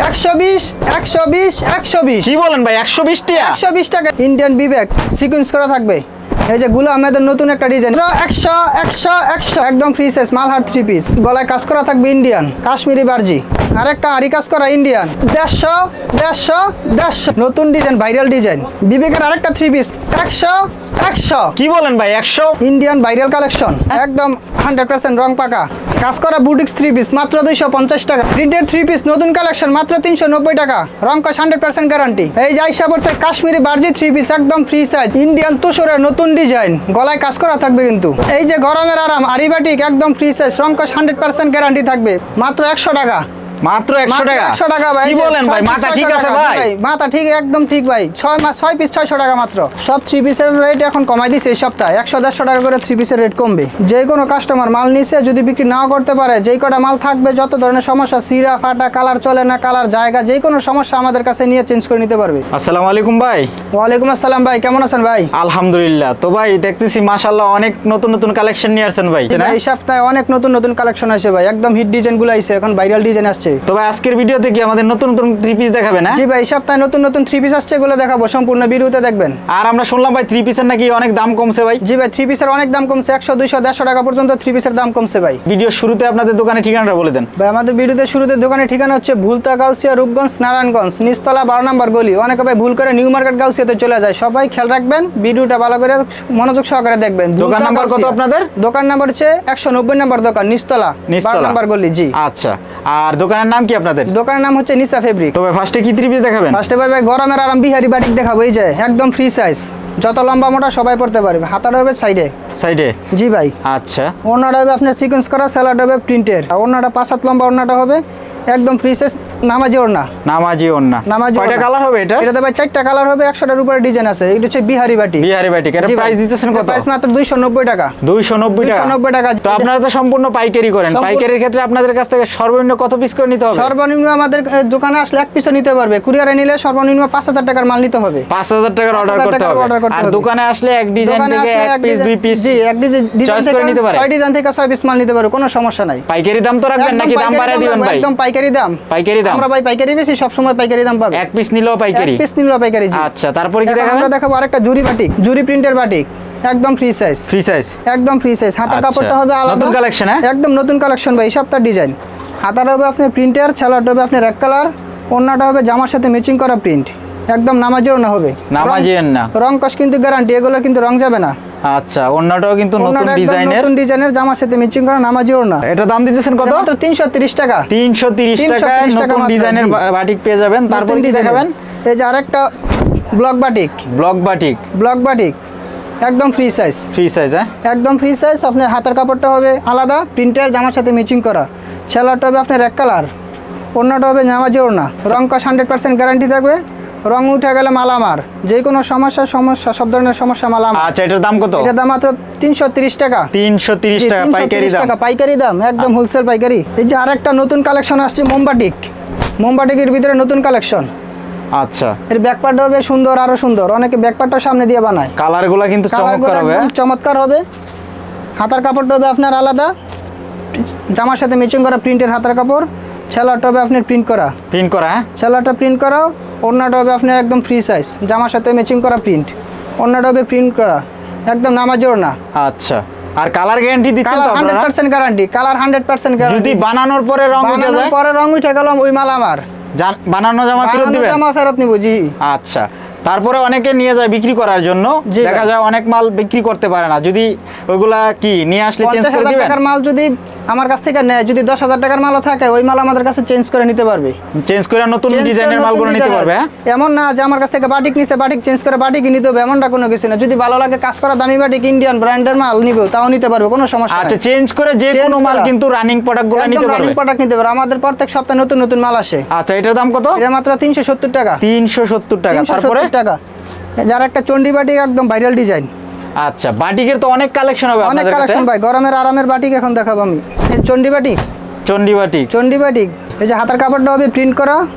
120 120 120 কি বলেন ভাই 120 টাকা 120 টাকা ইন্ডিয়ান বিবেক সিকোয়েন্স করা থাকবে এই যে গুলো আমাদের নতুন একটা ডিজাইন 100 100 100 একদম ফ্রি সাইজ মালহার 3 পিস গলায় কাজ করা থাকবে ইন্ডিয়ান কাশ্মীরি বারজি আরেকটা আরি কাজ করা ইন্ডিয়ান 150 150 150 নতুন ডিজাইন ভাইরাল ডিজাইন বিবেকের আরেকটা 3 পিস 100 100 কি বলেন ভাই 100 ইন্ডিয়ান ভাইরাল কালেকশন একদম 100% রং পাকা কাজ করা বুটিক্স 3 পিস মাত্র 250 টাকা প্রিন্টেড 3 পিস নতুন কালেকশন মাত্র 390 টাকা রং কাজ 100% গ্যারান্টি এই যে আইসা পড়ছে কাশ্মীরি বারজি 3 পিস একদম ফ্রি সাইজ ইন্ডিয়ান তুষারের নতুন ডিজাইন গলায় কাজ করা থাকবে কিন্তু এই যে গরমের আরাম আরিবাটিক একদম ফ্রি সাইজ রং কাজ 100% গ্যারান্টি থাকবে মাত্র 100 টাকা মাত্র 100 টাকা 100 টাকা ভাই কি বলেন ভাই মাথা ঠিক আছে ভাই মাথা ঠিক একদম ঠিক ভাই 6 পিস 600 টাকা মাত্র সব 3 পিসের রেট এখন কমাই দিয়েছে এই সপ্তাহে 100-150 টাকা করে 3 পিসের রেট কমবে যে কোনো কাস্টমার মাল নিছে যদি বিক্রি নাও করতে পারে যেই কটা মাল থাকবে যত ধরনের সমস্যা সিরা ফাটা কালার চলে না কালার জায়গা যে কোনো সমস্যা আমাদের কাছে নিয়ে চেঞ্জ করে নিতে পারবে আসসালামু আলাইকুম ভাই ওয়ালাইকুম আসসালাম ভাই কেমন আছেন ভাই আলহামদুলিল্লাহ তো ভাই দেখতেছি মাশাআল্লাহ অনেক নতুন নতুন কালেকশন নিয়ে আসছেন ভাই এই সপ্তাহে অনেক নতুন নতুন কালেকশন আসে ভাই একদম হিট ডিজাইন গুলো আইছে এখন ভাইরাল ডিজাইন আসছে তো ভাই আজকের ভিডিওতে কি আমাদের নতুন নতুন 3 পিস দেখাবে না জি ভাই এই সপ্তাহে নতুন নতুন 3 পিস আসছে এগুলো দেখাবো সম্পূর্ণ ভিডিওতে দেখবেন আর আমরা শুনলাম ভাই 3 পিসের নাকি অনেক দাম কমছে ভাই জি ভাই 3 পিসের অনেক দাম কমছে 100 200 150 টাকা পর্যন্ত 3 পিসের দাম কমছে ভাই ভিডিও শুরুতে আপনাদের দোকানের ঠিকানাটা বলে দেন ভাই আমাদের ভিডিওতে শুরুতে দোকানের ঠিকানা হচ্ছে ভুলতা গাউসিয়া রূপগঞ্জ নারায়ণগঞ্জ নিচতলা 12 নম্বর গলি অনেকে ভাই ভুল করে নিউ মার্কেট গাউসিয়াতে চলে যায় সবাই খেয়াল রাখবেন ভিডিওটা ভালো করে মনোযোগ সহকারে দেখবেন দোকান নাম্বার কত আপনাদের দোকান নাম্বার হচ্ছে 190 নম্বর দোকান নিচতলা 12 নম্বর গলি জি আচ্ছা আর দোকানের নাম কি আপনাদের দোকানের নাম হচ্ছে নিসা ফেব্রিক তো ভাই ফার্স্টে কি 3 পিস দেখাবেন ফার্স্টে ভাই গরমের আরাম বিহারি বাটিক দেখাবো এই যে একদম ফ্রি সাইজ যত লম্বা মোটা সবাই পড়তে পারবে হাতাটা হবে সাইডে জি ভাই আচ্ছা ওন্নাটা হবে আপনার সিকোয়েন্স করা স্যালাড হবে প্রিন্টেড ওন্নাটা 5-7 লম্বা ওন্নাটা হবে একদম ফ্রি সাইজ নামাজি ওন্না কয়টা কালার হবে এটা এটাতে ভাই 4টা কালার হবে 100টার উপরে ডিজাইন আছে এটা হচ্ছে বিহারি বাটিক এর প্রাইস দিতেছেন কত প্রাইস মাত্র 290 টাকা 290 টাকা তো আপনারা তো সম্পূর্ণ পাইকারি করেন পাইকারির ক্ষেত্রে আপনাদের কাছ থেকে সর্বনিম্ন কত পিস করে নিতে হবে সর্বনিম্ন আমাদের দোকানে আসলে এক পিসও নিতে পারবে কুরিয়ারে নিলে সর্বনিম্ন 5000 টাকার মাল নিতে হবে 5000 টাকার অর্ডার করতে হবে আর দোকানে আসলে এক ডিজাইন থেকে এক পিস দুই পিস জি এক ডিজাইন চয়েস করে নিতে পারে 6 ডিজাইন থেকে 6 পিস মাল নিতে পারবে কোনো সমস্যা নাই পাইকারি দাম তো রাখবেন নাকি দাম বাড়ায় দিবেন ভাই একদম পাইকারি দাম আমরা ভাই পাইকারি বেশি সব সময় পাইকারি দাম পাবে এক পিস নিলেও পাইকারি জি আচ্ছা তারপরে কি দেখাবেন আমরা দেখাবো আরেকটা জুরি প্রিন্টের বাটিক একদম ফ্রি সাইজ একদম ফ্রি সাইজ হাতার কাপড়টা হবে আলাদা নতুন কালেকশন একদম নতুন কালেকশন ভাই সপ্তাহ ডিজাইন হাতাটা হবে আপনার প্রিন্টার ছালাটা হবে আপনার এক কালার ওন্নাটা হবে জামার সাথে ম্যাচিং করা প্রিন্ট একদম নামাজি ওন্না হবে রং কস কিন্তু গ্যারান্টি এগুলো কিন্তু রং যাবে না আচ্ছা ওন্নাটাও কিন্তু নতুন ডিজাইনের জামার সাথে ম্যাচিং করা নামাজি ওন্না এটা দাম দিতেছেন কত মাত্র 330 টাকা 330 টাকায় নতুন ডিজাইনের বাটিক পেয়ে যাবেন তারপর কি দেখাবেন এই যে আরেকটা ব্লক বাটিক একদম ফ্রি সাইজ হ্যাঁ একদম ফ্রি সাইজ আপনার হাতের কাপড়টা হবে আলাদা প্রিন্টার জামার সাথে ম্যাচিং করা সেলারটা হবে আপনার এক কালার ওড়নাটা হবে নামাজি ওড়না রং কস 100% গ্যারান্টি থাকবে রং উঠে গেলে মালামার যে কোনো সমস্যা সব ধরনের সমস্যা মালামার আচ্ছা এটার দাম কত এটার দাম মাত্র 330 টাকা পাইকারি দাম একদম হোলসেল পাইকারি এই যে আরেকটা নতুন কালেকশন আসছে মোমবাটিকের ভিতরে নতুন কালেকশন আচ্ছা এর ব্যাকপার্ট হবে সুন্দর আরো সুন্দর অনেকে ব্যাকপার্টটা সামনে দিয়ে বানায় কালারগুলো কিন্তু চমৎকার হবে হাতার কাপড়টা হবে আপনার আলাদা জামার সাথে ম্যাচিং করা প্রিন্টের হাতার কাপড় সেলারটা হবে আপনার প্রিন্ট করা সেলারটা প্রিন্ট করা ওড়নাটা হবে আপনার একদম ফ্রি সাইজ জামার সাথে ম্যাচিং করা প্রিন্ট ওড়নাটা হবে প্রিন্ট করা একদম নামাজি ওড়না আচ্ছা আর কালার গ্যারান্টি দিচ্ছেন তো আপনারা 100% গ্যারান্টি কালার 100% গ্যারান্টি যদি বানানোর পরে রং উঠে গেল ওই মাল আমার বানানো জামা ফেরত নিব জি আচ্ছা তারপরে অনেকে নিয়ে যায় বিক্রি করার জন্য দেখা যায় অনেক মাল বিক্রি করতে পারে না যদি ওইগুলা কি নিয়ে আসলে চেঞ্জ করে দিবেন টাকার মাল যদি আমার কাছ থেকে নেয় যদি 10000 টাকার মালও থাকে ওই মাল আমাদের কাছে চেঞ্জ করে নিতে পারবে চেঞ্জ করে নতুন ডিজাইনের মালগুলো নিতে পারবে এমন না যে আমার কাছ থেকে বাটিক নিছে বাটিক চেঞ্জ করে বাটিক নিতে হবে এমনটা কোনো কিছু না যদি ভালো লাগে কাজ করা দামি বাটিক ইন্ডিয়ান ব্র্যান্ডের মাল নিব তাও নিতে পারবে কোনো সমস্যা আচ্ছা চেঞ্জ করে যে কোনো মাল কিন্তু রানিং প্রোডাক্টগুলো নিতে পারবে রানিং প্রোডাক্ট নিতে পারবে আমাদের প্রত্যেক সপ্তাহে নতুন মাল আসে আচ্ছা এটার দাম কত এটা মাত্র 370 টাকা তারপরে যারা একটা চন্ডি বাটিক একদম ভাইরাল ডিজাইন আচ্ছা বাটিকের তো অনেক কালেকশন হবে অনেক কালেকশন ভাই গরমের আরামের বাটিক এখন দেখাবো আমি এই চন্ডি বাটিক চন্ডি বাটিক এই যে হাতের কাপড়টা হবে প্রিন্ট করা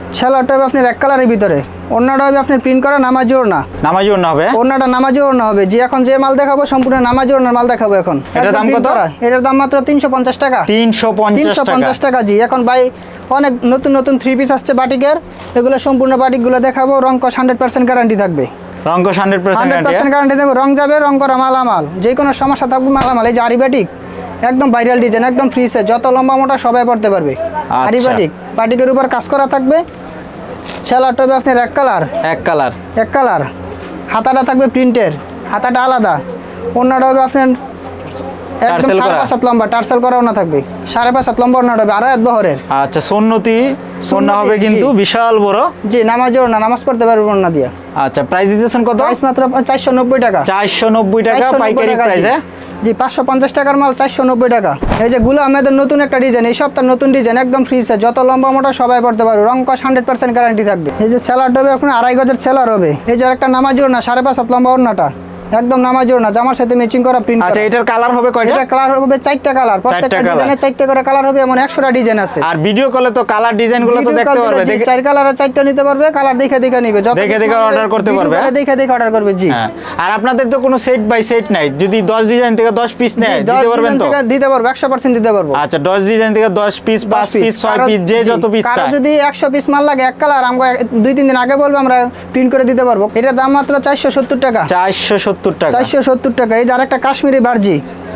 সেলোয়ারটা হবে আপনার এক কালারের ভিতরে, ওড়নাটা হবে আপনার প্রিন্ট করা নামাজি ওড়না। নামাজি ওড়না হবে? ওড়নাটা নামাজি ওড়না হবে জি। এখন যে মাল দেখাবো সম্পূর্ণ নামাজি ওড়নার মাল দেখাবো এখন। এটার দাম কত? এটার দাম মাত্র 350 টাকা। 350 টাকা জি। এখন ভাই অনেক নতুন নতুন থ্রি পিস আসছে বাটিকের, এগুলো সম্পূর্ণ বাটিকগুলো দেখাবো। রং কস 100% গ্যারান্টি থাকবে। রং কস 100% গ্যারান্টি দেবো। রং যাবে, রং করা মালামাল, যে কোনো সমস্যা থাকবে মালামাল। এই যে আরি বাটিক একদম ভাইরাল ডিজাইন, একদম ফ্রি সাইজ, যত লম্বা মোটা সবাই পড়তে পারবে। আরি বাটিক, বাটিকের উপর কাজ করা থাকবে। সেলোয়ারটা হবে আপনার এক কালার, হাতাটা থাকবে প্রিন্টের, হাতাটা আলাদা। ওড়নাটা হবে আপনার একদম 5.5 হাত লম্বা, টার্সেল করা ওড়না থাকবে। 5.5 হাত লম্বা ওড়নাটা হবে, আড়াই হাত বহরের। আচ্ছা, সুন্নতি ওড়না হবে কিন্তু বিশাল বড় জি। নামাজি ওড়না, নামাজ পড়তে পারবে ওড়না দিয়া। আচ্ছা, প্রাইস দিতেছেন কত? প্রাইস মাত্র 490 টাকা। 490 টাকা পাইকারি প্রাইসে জি। 550 টাকার মাল 490 টাকা। এই যে গুলো আমাদের নতুন একটা ডিজাইন, এই সপ্তাহ নতুন ডিজাইন, একদম ফ্রি সাইজ, যত লম্বা মোটা সবাই পড়তে পারবে। রং কস 100% গ্যারান্টি থাকবে। এই যে সেলারটা হবে আপনার 2.5 গজের সেলার হবে। এই যে একটা নামাজি ওড়না 5.5 হাত লম্বা ওড়নাটা, একদম নামাজি ওড়না, জামার সাথে ম্যাচিং করা প্রিন্ট। আচ্ছা, এটার কালার হবে কয়টা? এটা কালার হবে 4টা কালার, প্রত্যেকটা ডিজাইনে 4টা করে কালার হবে, এমন 100টা ডিজাইন আছে। আর ভিডিও কলে তো কালার ডিজাইনগুলো তো দেখতে পারবে, 4 কালারে 4টা নিতে পারবে। কালার দেখে নিবে, যত দেখে অর্ডার করতে পারবে, দেখে অর্ডার করবে জি। আর আপনাদের তো কোনো সেট বাই সেট নাই, যদি 10 ডিজাইন থেকে 10 পিস নেয় দিতে পারবেন তো? দিতে পারবো, 100% দিতে পারবো। আচ্ছা, 10 ডিজাইন থেকে 10 পিস, 5 পিস, 6 পিস, যে যত পিস চায়। আর যদি 100 পিস মাল লাগে এক কালার, আমরা 2-3 দিন আগে বলবো, আমরা প্রিন্ট করে দিতে পারবো। এটার দাম মাত্র 470 টাকা। 470 টাকা। 470 টাকা। এই যে আরেকটা কাশ্মীরি বার্জি,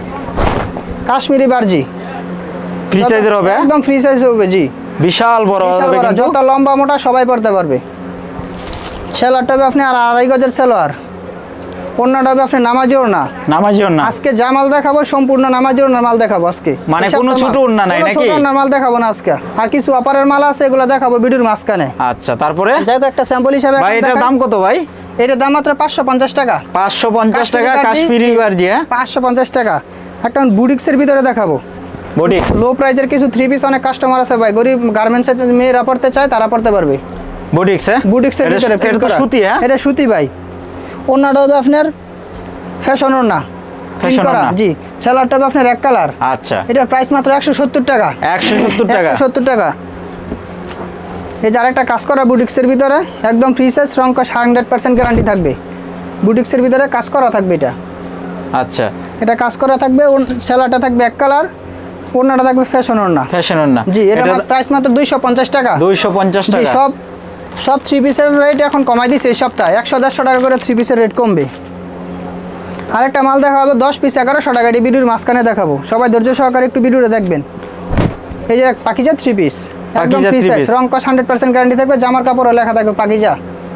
ফ্রি সাইজের হবে, একদম ফ্রি সাইজ হবে জি। বিশাল বড় হবে কিন্তু, যত লম্বা মোটা সবাই পড়তে পারবে। সেলোয়ারটা হবে আপনি আর 2.5 গজের সেলোয়ার। ওড়নাটা হবে আপনি নামাজি ওড়না। আজকে যা মাল দেখাবো সম্পূর্ণ নামাজি ওড়নার মাল দেখাবো আজকে। মানে কোনো ছোট ওড়না নাই নাকি? ছোট ওড়নার মাল দেখাবো না আজকে। আর কিছু অপারের মাল আছে, এগুলো দেখাবো ভিডিওর মাঝখানে। আচ্ছা, তারপরে যাই হোক, একটা স্যাম্পল হিসাবে ভাই এটার দাম কত ভাই? এটার দাম মাত্র 550 টাকা। 550 টাকা কাশ্মীরি বার্জি। 550 টাকা। একটা বুটিক্সের ভিতরে দেখাবো। বুটিক্স লো প্রাইজের কিছু থ্রি পিস অনেক কাস্টমার আছে ভাই, গরিব গার্মেন্টসের মেয়েরা পড়তে চায়, তারা পড়তে পারবে। বুটিক্সের ভিতরে এটা সুতি। এটা সুতি ভাই। ওড়নাটা হবে আপনার ফ্যাশন ওড়না, জি। সেলোয়ারটা হবে আপনার এক কালার। আচ্ছা, এটার প্রাইস মাত্র 170 টাকা। 170 টাকা। এই যে আরেকটা কাজ করা বুটিক্সের ভিতরে, একদম ফ্রি সাইজ, রং কস 100% গ্যারান্টি থাকবে। বুটিক্সের ভিতরে কাজ করা থাকবে এটা। আচ্ছা, এটা কাজ করা থাকবে। সেলোয়ারটা থাকবে এক কালার, ওড়নাটা থাকবে ফ্যাশন ওড়না জি। এটা প্রাইস মাত্র 250 টাকা। 250 টাকা। সব থ্রি পিসের রেট এখন কমাই দিছে এই সপ্তাহে, 100-150 টাকা করে থ্রি পিসের রেট কমবে। আরেকটা মাল দেখা হবে 10 পিস 1100 টাকা। এই ভিডিওর মাঝখানে দেখাবো, সবাই ধৈর্য সহকারে একটু ভিডিওটা দেখবেন। এই যে পাকিজা থ্রি পিস, একদম ফ্রি সাইজ, রং কস 100% গ্যারান্টি থাকবে। জামার কাপড়ে লেখা থাকবে পাকিজা।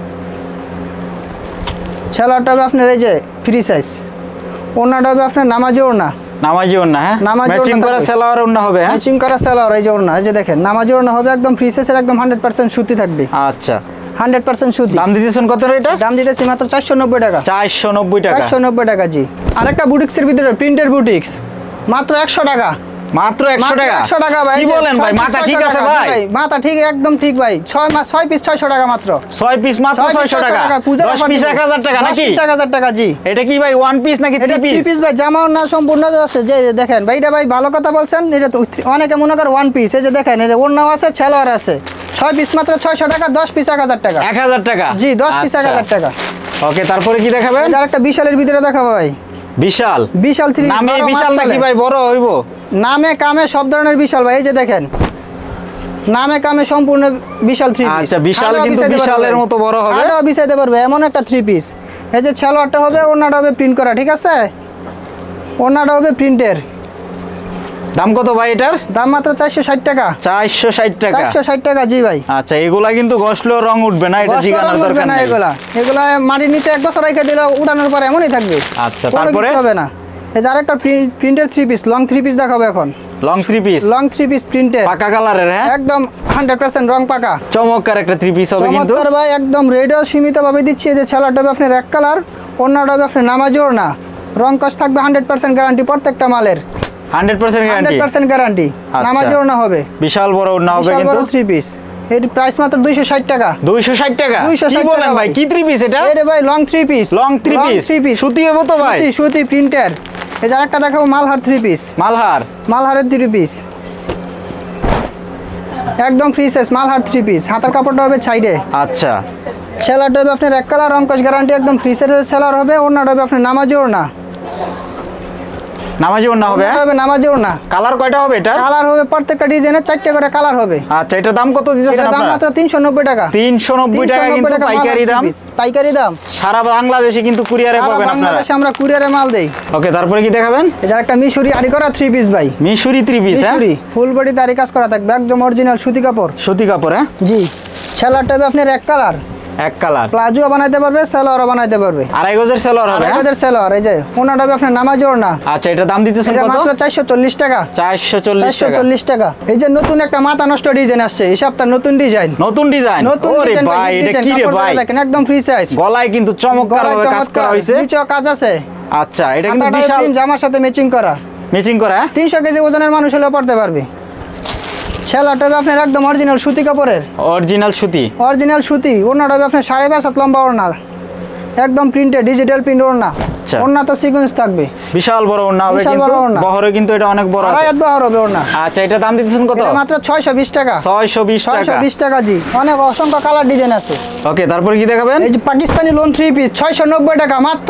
সেলোয়ারটা হবে আপনার এই যে ফ্রি সাইজ। ওড়নাটা হবে আপনার নামাজি ওড়না। হ্যাঁ, ম্যাচিং করা সেলোয়ার ওড়না হবে। ম্যাচিং করা সেলোয়ার, এই যে ওড়না, এই যে দেখেন নামাজি ওড়না হবে, একদম ফ্রি সাইজের, একদম 100% সুতি থাকবে। আচ্ছা, 100% সুতি। দাম দিতেছেন কত এটা? দাম দিতেছি মাত্র 490 টাকা। 490 টাকা জি। আরেকটা বুটিক্সের ভিতরে প্রিন্টের বুটিক্স, মাত্র 100 টাকা। মাত্র 100 টাকা? 100 টাকা ভাই। কি বলেন ভাই, মাথা ঠিক আছে ভাই? মাথা ঠিক, একদম ঠিক ভাই। 6 পিস 600 টাকা মাত্র। 6 পিস মাত্র 600 টাকা। 10 পিস 1000 টাকা নাকি? 1000 টাকা জি। এটা কি ভাই 1 পিস নাকি 3 পিস? 3 পিস ভাই, জামাও না সম্পূর্ণ আছে। যে দেখেন ভাই, এটা ভাই ভালো কথা বলছেন। এটা তো অনেকে মনে করে 1 পিস। এই যে দেখেন, এটা ওড়নাও আছে, সেলোয়ার আছে। 6 পিস মাত্র 600 টাকা, 10 পিস 1000 টাকা। 1000 টাকা জি, 10 পিস 1000 টাকা। ওকে, তারপরে কি দেখাবেন? আরেকটা বিশালের ভিতরে দেখাবো ভাই। বিশাল থ্রি। নামে বিশাল নাকি ভাই বড় হইব? নামে কামে সব ধরনের বিশাল ভাই। এই যে দেখেন, নামে কামে সম্পূর্ণ বিশাল থ্রি পিস। আচ্ছা, বিশাল কিন্তু বিশালের মতো বড় হবে। আরো বিছাইতে পারবে এমন একটা থ্রি পিস। এই যে সেলোয়ারটা হবে, ওড়নাটা হবে প্রিন্ট করা, ঠিক আছে? ওড়নাটা হবে প্রিন্টের। দাম কত ভাই এটার? দাম মাত্র 460 টাকা। 460 টাকা। 460 টাকা জি ভাই। আচ্ছা, এগুলা কিন্তু ঘষলেও রং উঠবে না, এটা জিগানোর দরকার নাই। এগুলা মাটির নিচে 1 বছর রেখে দিলে উড়ানোর পর এমনই থাকবে। আচ্ছা, তারপরে হবে না। এই যে আরেকটা প্রিন্টের three piece, long three piece দেখাবো এখন। লং থ্রি পিস প্রিন্টের, পাকা কালারের। হ্যাঁ, একদম 100% রং পাকা, চমৎকার একটা থ্রি পিস হবে কিন্তু। চমৎকার ভাই, একদম রেডও সীমিত ভাবে দিচ্ছি। এই যে সেলোয়ারটা হবে আপনার এক কালার, ওড়নাটা হবে আপনার নামাজি ওড়না। রং কস থাকবে 100% গ্যারান্টি প্রত্যেকটা মালের। 100% গ্যারান্টি। নামাজি ওড়না হবে, বিশাল বড় ওড়না হবে কিন্তু। বিশাল বড় থ্রি পিস। এর প্রাইস মাত্র 260 টাকা। 260 টাকা? 260 কি বলেন ভাই, কি থ্রি পিস এটা? এটা ভাই লং থ্রি পিস। সুতি হবে তো ভাই? সুতি প্রিন্টার। এই যে আরেকটা দেখাবো মালহার থ্রি পিস। মালহারের থ্রি পিস। একদম ফ্রি সাইজ মালহার 3 পিস, হাতার কাপড়টা হবে সাইডে। আচ্ছা, সেলারটা হবে আপনার এক কালার, রংকশ গ্যারান্টি, একদম ফ্রি সাইজের সেলার হবে। ওড়নাটা হবে আপনার নামাজি ওড়না, নামাজি ওড়না হবে। হবে নামাজি ওড়না। কালার কয়টা হবে এটা? কালার হবে প্রত্যেকটা ডিজাইনের 4টা করে কালার হবে। আচ্ছা, এটার দাম কত দিতেছেন এটার দাম আপনারা? মাত্র 390 টাকা। 390 টাকা কিন্তু পাইকারি দাম। পাইকারি দাম। সারা বাংলাদেশে কিন্তু কুরিয়ারে সারা পাবেন আপনারা। বাংলাদেশে আমরা কুরিয়ারে মাল দেই। ওকে, তারপরে কি দেখাবেন? এই যে একটা মিশরি আরি করা 3 পিস ভাই। মিশরি 3 পিস, হ্যাঁ? মিশরি ফুল বডি আরি কাজ করা থাকবে, একদম অরিজিনাল সুতি কাপড়। সুতি কাপড়, হ্যাঁ? জি। সেলারটা হবে আপনার এক কালার, এক কালার। প্লাজো বানাইতে পারবে, সালোয়ারও বানাইতে পারবে। 2.5 গজের সেলর হবে, হ্যাঁ? আমাদের সেলার। এই যে ওড়নাটা হবে আপনার নামাজি ওড়না। আচ্ছা, এটা দাম দিতেছেন এটা কত? মাত্র 440 টাকা। 440 টাকা। 440 টাকা। এই যে নতুন একটা মাথা নষ্ট ডিজাইন আসছে, এই সপ্তাহ নতুন ডিজাইন। নতুন ডিজাইন। নতুন ওরে ডিজাইন ভাই, এটা কি রে ভাই? দেখেন একদম ফ্রি সাইজ। গলায় কিন্তু চমৎকার ভাবে কাজ করা হইছে। নিচেও কাজ আছে। আচ্ছা, এটা কিন্তু হাতাটা বিশাল প্রিন্ট জামার সাথে ম্যাচিং করা। ম্যাচিং করা, হ্যাঁ? 300 কেজি ওজনের মানুষ হলেও পড়তে পারবে। সেলারটা হবে আপনার একদম অরিজিনাল সুতি কাপড়ের। অরিজিনাল সুতি। অরিজিনাল সুতি। ওড়নাটা হবে আপনার 5.5 হাত লম্বা ওড়না, একদম প্রিন্টেড, ডিজিটাল প্রিন্ট ওড়না। আচ্ছা। ওড়না তো সিকোয়েন্স থাকবে। বিশাল বড় ওড়না হবে বিশাল কিন্তু বড় ওড়না। বহরে কিন্তু এটা অনেক বড় আছে। 2.5 বহর হবে ওড়না। আচ্ছা, এটা দাম দিতেছেন কত? এটা মাত্র 620 টাকা। 620 টাকা। 620 টাকা জি। অনেক অসংখ্য কালার ডিজাইন আছে। ওকে, তারপরে কি দেখাবেন? এই যে পাকিস্তানি লোন 3 পিস 690 টাকা, মাত্র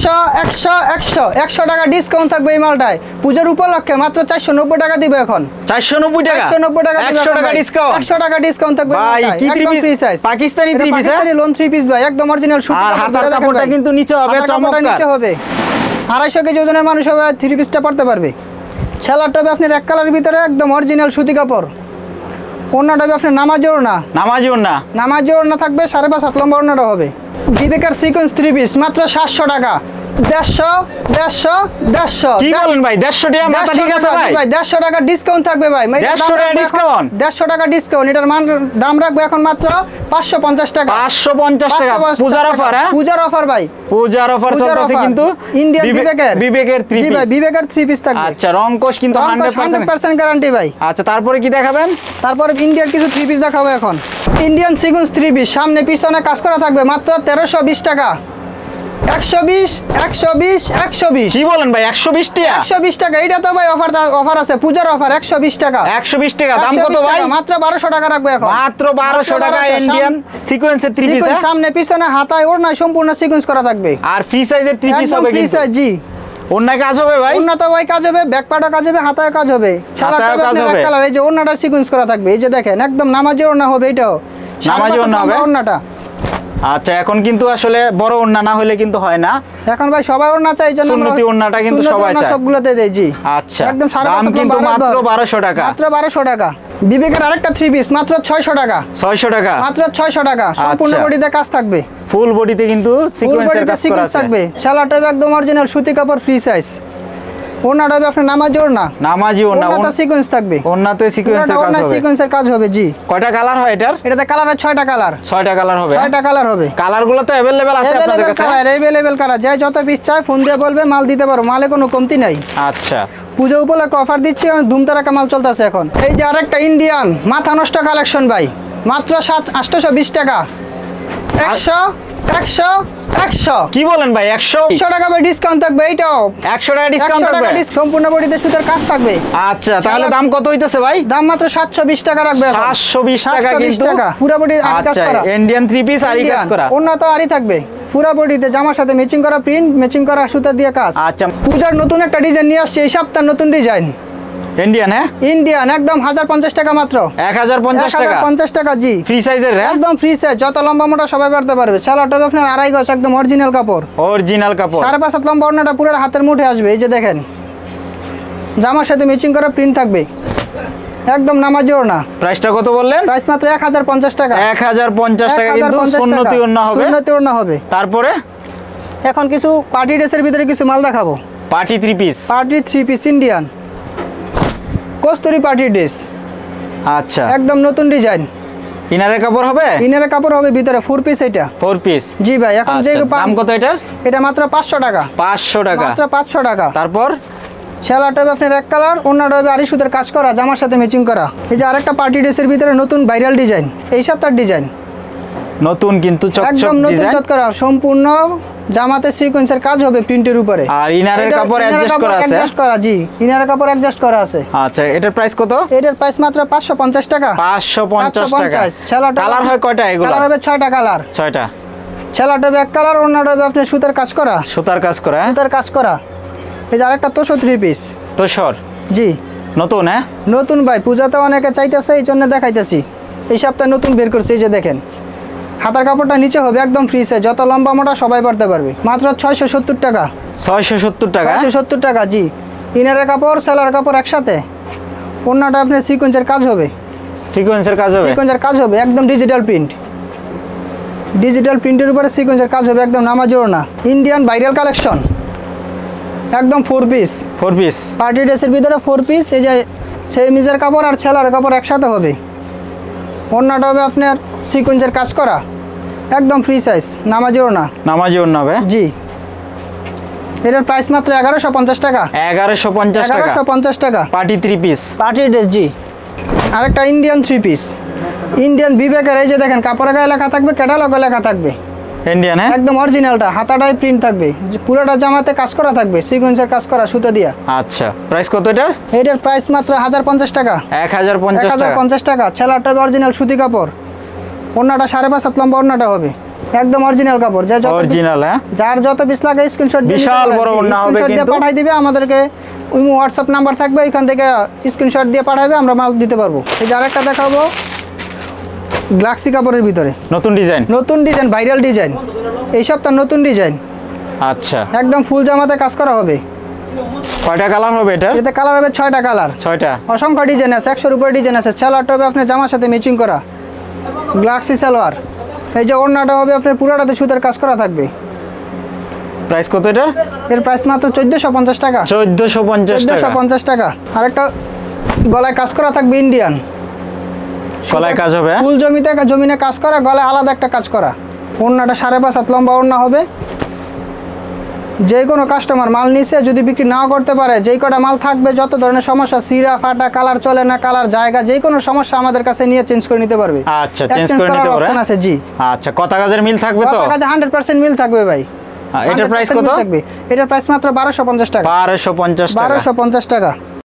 100 টাকা ডিসকাউন্ট থাকবে এই মালটায়। পূজার উপলক্ষে মাত্র 490 টাকা দিবে এখন। 490 টাকা। 490 টাকা দিবে 100 এখন টাকা ভাই। ডিসকাউন্ট। 100 টাকা ডিসকাউন্ট থাকবে এই ভাই, মালটায়। কি একদম free size. Pakistani 3 piece, Pakistani lawn 3 piece ভাই, একদম অরিজিনাল সুতি। আর হাতার কাপড়টা কিন্তু নিচে হবে চমৎকার। নিচে হবে 250 কেজি ওজনের মানুষ হবে 3 পিসটা পড়তে পারবে। সেলারটা হবে আপনার এক কালারের ভিতরে, একদম অরিজিনাল সুতি কাপড়। ওড়নাটা হবে আপনার নামাজি ওড়না। নামাজি ওড়না। নামাজি ওড়না থাকবে, 5.5 হাত লম্বা ওড়নাটা হবে। বিবেকার সিকোয়েন্স 3 পিস মাত্র 700 টাকা। 150 কি বলেন ভাই? 150 টাকা মাথা ঠিক আছে ভাই? 150 টাকা ডিসকাউন্ট থাকবে ভাই। 150 টাকা ডিসকাউন্ট? 150 টাকা ডিসকাউন্ট। এটার দাম রাখবো এখন মাত্র 550 টাকা। 550 টাকা। 550 পূজার টাকা। অফার, হ্যাঁ? পূজার অফার ভাই। পূজার অফার চলতেছে কিন্তু ইন্ডিয়ান বিবেকের 3 জি পিস। ভাই, বিবেকের 3 পিস থাকবে। আচ্ছা, রংকশ কিন্তু 100% গ্যারান্টি ভাই। আচ্ছা, তারপরে কি দেখাবেন? তারপর ইন্ডিয়ান কিছু 3 পিস দেখাবো এখন। ইন্ডিয়ান সিকোয়েন্স 3 পিস, সামনে পিছনে কাজ করা থাকবে, মাত্র 1320 টাকা। 120 কি বলেন ভাই? 120 টাকা? 120 টাকা। এটা তো ভাই অফার আছে, পূজার অফার। 120 টাকা। 120 টাকা। দাম কত 120 ভাই? টাকা, মাত্র 1200 টাকা রাখবো এখন। মাত্র 1200 টাকা। 1200 ইন্ডিয়ান সিকোয়েন্সের 3 পিস, সিকোয়েন্স সামনে পিছনে হাতায় ওড়নায় সম্পূর্ণ সিকোয়েন্স করা থাকবে। আর ফ্রি সাইজের 3 পিস একদম হবে ফ্রি কিন্তু। সাইজ জি। ওড়নায় কাজ হবে ভাই? ওড়নাতে ভাই কাজ হবে, ব্যাক পার্টও কাজ হবে, হাতায় কাজ হবে। হাতায়ও কাজ হবে। কালার, এই যে ওড়নাটা সিকোয়েন্স করা থাকবে, এই যে দেখেন একদম নামাজি ওড়না হবে এটাও। নামাজি ওড়না হবে? ওড়নাটা আচ্ছা, এখন কিন্তু আসলে বড় ওড়না না হলে কিন্তু হয় না। এখন ভাই সবাই ওড়না চাই, জন্য সুন্নতি ওড়নাটা কিন্তু সুন্নতি সবাই ওড়না চায়। সবগুলোতে দেই জি। আচ্ছা, একদম দাম কিন্তু মাত্র 1200 টাকা। মাত্র 1200 টাকা। বিবেকের আরেকটা 3 পিস মাত্র 600 টাকা। 600 টাকা। মাত্র 600 টাকা। সম্পূর্ণ আচ্ছা। বডিতে কাজ থাকবে, ফুল বডিতে কিন্তু ফুল সিকোয়েন্সের বডিতে কাজ করা সিকোয়েন্স আছে। থাকবে। সেলারটা হবে একদম অরিজিনাল সুতি কাপড়, ফ্রি সাইজ। ওড়নাটা হবে আপনার নামাজি ওড়না। নামাজি ওড়না। ওড়নাতে সিকোয়েন্স থাকবে, ওড়নাতে সিকোয়েন্সের কাজ হবে। সিকোয়েন্সের কাজ হবে জি। কয়টা কালার হয় এটার? এটাতে কালার আছে 6টা কালার। 6টা কালার হবে। 6টা কালার হবে। কালারগুলো তো अवेलेबल আছে আপনাদের अवेलेबल কাছে? Colour, available colour. যে যত পিস চায় ফোন দিয়ে বলবে, মাল দিতে পারো। মালে কোনো কমতি নাই। আচ্ছা, পুজো উপলক্ষে অফার দিচ্ছি, ধুমতারাকা মাল চলতেছে এখন। এই যে আরেকটা ইন্ডিয়ান মাথা নষ্ট কালেকশন ভাই, মাত্র 820 টাকা। 100 কি বলেন ভাই? 100 টাকা ভাই ডিসকাউন্ট থাকবে। এইটাও 100 টাকা ডিসকাউন্ট 100 টাকা থাকবে। সম্পূর্ণ বডিতে সুতার কাজ থাকবে। আচ্ছা, তাহলে দাম কত হইতেছে ভাই? দাম মাত্র 720 টাকা রাখবে এখন। 720 টাকা 720 কিন্তু। টাকা পুরো বডি আরি কাজ আচ্ছা, করা। ইন্ডিয়ান 3 পিস আরি কাজ করা। ওড়না তো আরি থাকবে পুরো বডিতে, জামার সাথে ম্যাচিং করা প্রিন্ট, ম্যাচিং করা সুতা দিয়ে কাজ। আচ্ছা, পূজার নতুন একটা ডিজাইন নিয়ে আসছে এই সপ্তাহ, নতুন ডিজাইন ইন্ডিয়ান, হ্যাঁ? ইন্ডিয়ান একদম 1050 টাকা মাত্র। 1050 টাকা। 1050 টাকা জি। ফ্রি সাইজের, হ্যাঁ? একদম ফ্রি সাইজ, যত লম্বা মোটা সবাই পড়তে পারবে। সেলারটা হবে আপনার 2.5 গজ, একদম অরিজিনাল কাপড়। অরিজিনাল কাপড়। 5.5 হাত লম্বা ওড়নাটা পুরো হাতের মুঠে আসবে, এই যে দেখেন। জামার সাথে ম্যাচিং করা প্রিন্ট থাকবে, একদম নামাজি ওড়না। প্রাইসটা কত বললেন? প্রাইস মাত্র 1050 টাকা। 1050 টাকা কিন্তু সুন্নতি ওড়না হবে। সুন্নতি ওড়না হবে। তারপরে এখন কিছু পার্টি ড্রেসের ভিতরে কিছু মাল দেখাবো। Party 3 piece. Party 3 piece Indian Kasturi party dress, আচ্ছা, একদম নতুন ডিজাইন। ইনারের কাপড় হবে? ইনারের কাপড় হবে, ভিতরে 4 পিস এটা। 4 পিস। জি ভাই, এখন যে দাম কত এটার? এটা মাত্র 500 টাকা। 500 টাকা। মাত্র 500 টাকা। তারপর সেলারটা হবে আপনার এক কালার, ওড়নাটা হবে আরি সুতার কাজ করা, জামার সাথে ম্যাচিং করা। এই যে আরেকটা পার্টি ড্রেসের ভিতরে নতুন ভাইরাল ডিজাইন, এই সপ্তাহের ডিজাইন, নতুন কিন্তু চকচক একদম নতুন ডিজাইন। চট করা, সম্পূর্ণ জামাতে সিকোয়েন্সের কাজ হবে প্রিন্টের উপরে। আর ইনারের কাপড় অ্যাডজাস্ট করা আছে? অ্যাডজাস্ট করা, জি, ইনারের কাপড় অ্যাডজাস্ট করা আছে। আচ্ছা, এটার প্রাইস কত? এটার প্রাইস মাত্র 550 টাকা। 550 টাকা। 550। কালার হয় কয়টা এগুলো? কালার হবে 6টা কালার। 6টা। ছেলাটা হবে এক কালার, অন্যটা হবে আপনার সুতার কাজ করা। সুতার কাজ করা, হ্যাঁ? সুতার কাজ করা। এই যে আরেকটা তোষো 3 পিস। তোষর জি, নতুন, হ্যাঁ? নতুন ভাই, পূজাতে অনেকে চাইতেছে, এই জন্য দেখাইতেছি। এই সপ্তাহে নতুন বের করছি, এই যে দেখেন। হাতার কাপড়টা নিচে হবে একদম ফ্রি সাইজ, যত লম্বা মোটা সবাই পড়তে পারবে। মাত্র 670 টাকা। 670 টাকা। 670 টাকা, জি। ইনারের কাপড়, সেলার কাপড় একসাথে। অন্যটা আপনার সিকোয়েন্সের কাজ হবে। সিকোয়েন্সের কাজ হবে? সিকোয়েন্সের কাজ হবে, একদম ডিজিটাল প্রিন্ট। ডিজিটাল প্রিন্টের উপরে সিকোয়েন্সের কাজ হবে, একদম নামাজেরও না। ইন্ডিয়ান ভাইরাল কালেকশন, একদম 4 পিস। 4 পিস পার্টি ড্রেসের ভিতরে 4 পিস। এই যে সেই নিজের কাপড় আর ছেলার কাপড় একসাথে হবে। অন্যটা হবে আপনার সিকোয়েন্সের কাজ করা, একদম ফ্রি সাইজ, নামাজেরও না। নামাজিও হবে, জি। এটার প্রাইস মাত্র 1150 টাকা। 1150 টাকা। 1150 টাকা। Party 3 piece. পার্টি ড্রেস, জি। আরেকটা ইন্ডিয়ান 3 পিস। ইন্ডিয়ান বিবেকের, এই যে দেখেন, কাপড়ের গায়ে লেখা থাকবে, ক্যাটালগে লেখা থাকবে। ইন্ডিয়ান, হ্যাঁ? একদম অরিজিনালটা, হাতাটাই প্রিন্ট থাকবে, পুরোটা জামাতে কাজ করা থাকবে, সিকোয়েন্সের কাজ করা সুতা দিয়া। আচ্ছা, প্রাইস কত এটার? এটার প্রাইস মাত্র 1050 টাকা। 1050 টাকা। 1050 টাকা। ছেলাটা হবে অরিজিনাল সুতি কাপড়। ওন্নাটা 5.5 হাত লম্বা ওন্নাটা হবে, একদম অরিজিনাল কাপড়। অরিজিনাল, হ্যাঁ? যার যত পিস লাগে স্ক্রিনশট দিয়ে বিশাল বড় ওন্না হবে স্ক্রিনশট দিয়ে কিন্তু। পাঠিয়ে দিবে আমাদেরকে। হোয়াটসঅ্যাপ নাম্বার থাকবে, এখান থেকে স্ক্রিনশট দিয়ে পাঠাবে, আমরা মাল দিতে পারবো। এই যে আরেকটা দেখাবো, গ্লাক্সি কাপড়ের ভিতরে নতুন ডিজাইন। নতুন ডিজাইন, ভাইরাল ডিজাইন, এই সপ্তাহ নতুন ডিজাইন। আচ্ছা, একদম ফুল জামাতে কাজ করা হবে। কয়টা কালার হবে এটা? এতে কালার হবে 6টা কালার। 6টা। অসংখ্য ডিজাইন আছে, 100-এর উপরে ডিজাইন আছে। ছেলাটা হবে আপনার জামার সাথে ম্যাচিং করা, গ্লাক্সি সালোয়ার। এই যে ওড়নাটা হবে আপনার পুরোটাতে সুতার কাজ করা থাকবে। প্রাইস কত এটা? এর প্রাইস মাত্র 1450 টাকা। 1450 টাকা। 1450 টাকা। আরেকটা গলায় কাজ করা থাকবে ইন্ডিয়ান, গলায় কাজ হবে, হ্যাঁ? ফুল জমিনে কাজ করা, গলায় আলাদা একটা কাজ করা। ওড়নাটা 5.5 হাত লম্বা ওড়না হবে। যে কোনো কাস্টমার মাল নিছে, যদি বিক্রি নাও করতে পারে, যেই কটা মাল থাকবে, যত ধরনের সমস্যা, সিরা ফাটা, কালার চলে না, কালার জায়গা, যে কোনো সমস্যা আমাদের কাছে নিয়ে চেঞ্জ করে নিতে পারবে। আচ্ছা, চেঞ্জ করে নিতে পারবে, অপশন আছে, জি। আচ্ছা, কত কাজের মিল থাকবে তো? কত কাজে 100% মিল থাকবে ভাই। এটার প্রাইস কত? এটার প্রাইস মাত্র 1250 টাকা। 1250 টাকা। 1250 টাকা।